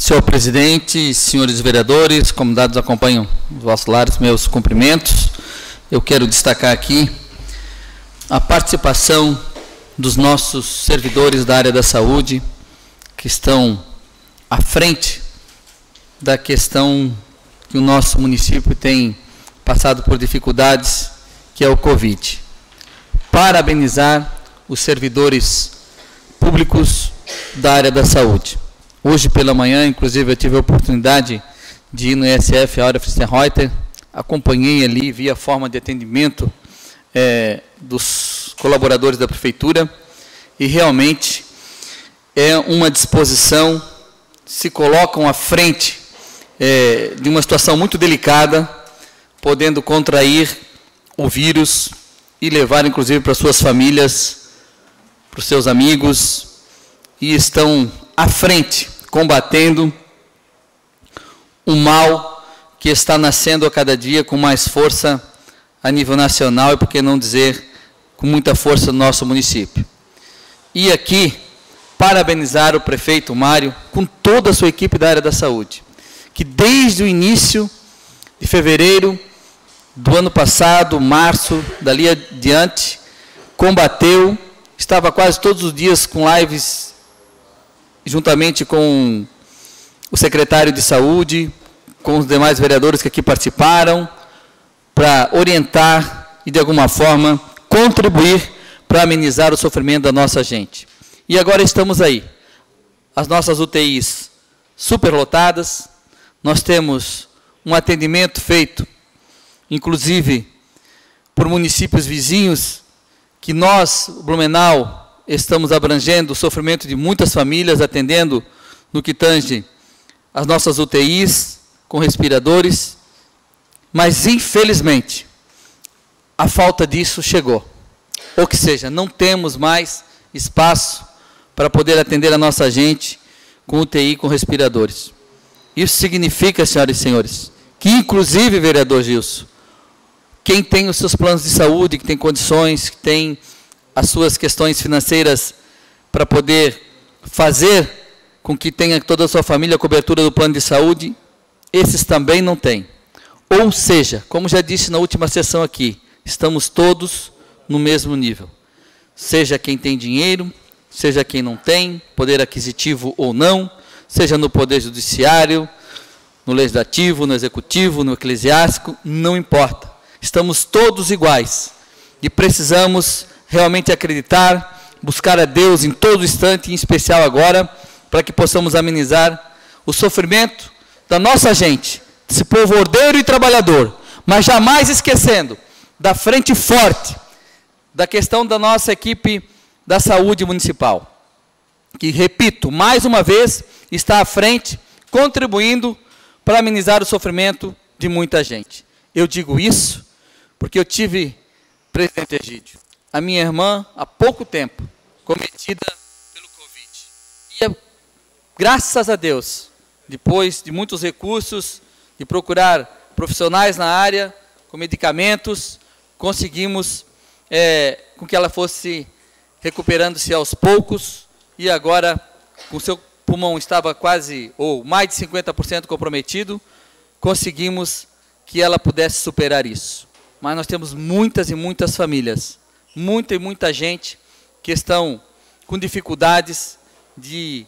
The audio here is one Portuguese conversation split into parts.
Senhor presidente, senhores vereadores, convidados acompanham os vossos lares, meus cumprimentos. Eu quero destacar aqui a participação dos nossos servidores da área da saúde, que estão à frente da questão que o nosso município tem passado por dificuldades, que é o Covid. Parabenizar os servidores públicos da área da saúde. Hoje pela manhã, inclusive, eu tive a oportunidade de ir no ISF Áurea Fristenreuter, acompanhei ali, vi a forma de atendimento dos colaboradores da prefeitura, e realmente é uma disposição, se colocam à frente de uma situação muito delicada, podendo contrair o vírus e levar, inclusive, para suas famílias, para os seus amigos, e estão à frente, combatendo o mal que está nascendo a cada dia com mais força a nível nacional e, por que não dizer, com muita força no nosso município. E aqui, parabenizar o prefeito Mário com toda a sua equipe da área da saúde, que desde o início de fevereiro do ano passado, março, dali adiante, combateu, estava quase todos os dias com lives juntamente com o secretário de saúde, com os demais vereadores que aqui participaram, para orientar e, de alguma forma, contribuir para amenizar o sofrimento da nossa gente. E agora estamos aí. As nossas UTIs superlotadas, nós temos um atendimento feito, inclusive, por municípios vizinhos, que nós, Blumenau, estamos abrangendo o sofrimento de muitas famílias, atendendo no que tange as nossas UTIs, com respiradores, mas, infelizmente, a falta disso chegou. Ou que seja, não temos mais espaço para poder atender a nossa gente com UTI, com respiradores. Isso significa, senhoras e senhores, que, inclusive, vereador Gilson, quem tem os seus planos de saúde, que tem condições, que tem as suas questões financeiras para poder fazer com que tenha toda a sua família a cobertura do plano de saúde, esses também não têm. Ou seja, como já disse na última sessão aqui, estamos todos no mesmo nível. Seja quem tem dinheiro, seja quem não tem, poder aquisitivo ou não, seja no poder judiciário, no legislativo, no executivo, no eclesiástico, não importa. Estamos todos iguais e precisamos realmente acreditar, buscar a Deus em todo instante, em especial agora, para que possamos amenizar o sofrimento da nossa gente, desse povo ordeiro e trabalhador, mas jamais esquecendo da frente forte, da questão da nossa equipe da saúde municipal, que, repito, mais uma vez, está à frente, contribuindo para amenizar o sofrimento de muita gente. Eu digo isso porque eu tive, presidente Egídio, a minha irmã, há pouco tempo, cometida pelo Covid. E, graças a Deus, depois de muitos recursos, de procurar profissionais na área, com medicamentos, conseguimos com que ela fosse recuperando-se aos poucos, e agora, com seu pulmão estava quase, ou mais de 50% comprometido, conseguimos que ela pudesse superar isso. Mas nós temos muitas e muitas famílias, muita gente que estão com dificuldades de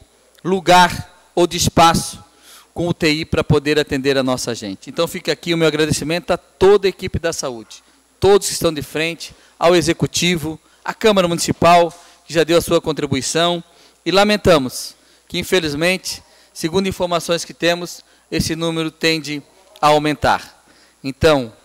lugar ou de espaço com UTI para poder atender a nossa gente. Então fica aqui o meu agradecimento a toda a equipe da saúde, todos que estão de frente, ao Executivo, à Câmara Municipal, que já deu a sua contribuição, e lamentamos que, infelizmente, segundo informações que temos, esse número tende a aumentar. Então,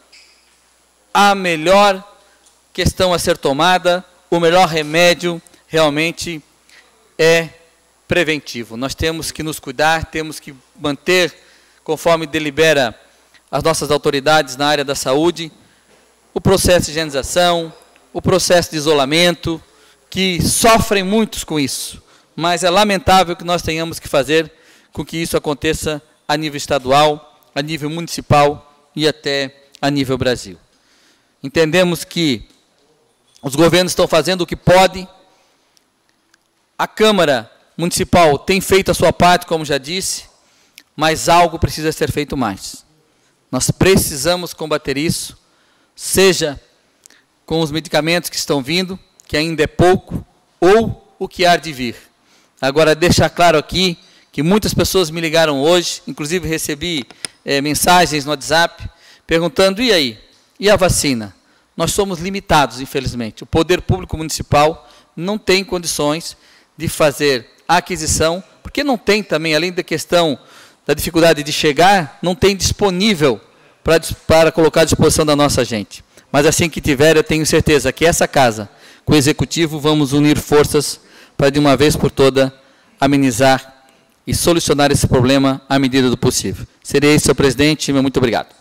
a melhor questão a ser tomada, o melhor remédio realmente é preventivo. Nós temos que nos cuidar, temos que manter, conforme delibera as nossas autoridades na área da saúde, o processo de higienização, o processo de isolamento, que sofrem muitos com isso, mas é lamentável que nós tenhamos que fazer com que isso aconteça a nível estadual, a nível municipal e até a nível Brasil. Entendemos que os governos estão fazendo o que podem, a Câmara Municipal tem feito a sua parte, como já disse, mas algo precisa ser feito mais. Nós precisamos combater isso, seja com os medicamentos que estão vindo, que ainda é pouco, ou o que há de vir. Agora, deixar claro aqui que muitas pessoas me ligaram hoje, inclusive recebi mensagens no WhatsApp, perguntando, e aí? E a vacina? Nós somos limitados, infelizmente. O poder público municipal não tem condições de fazer a aquisição, porque não tem também, além da questão da dificuldade de chegar, não tem disponível para colocar à disposição da nossa gente. Mas assim que tiver, eu tenho certeza que essa casa, com o Executivo, vamos unir forças para, de uma vez por toda, amenizar e solucionar esse problema à medida do possível. Serei, senhor presidente, muito obrigado.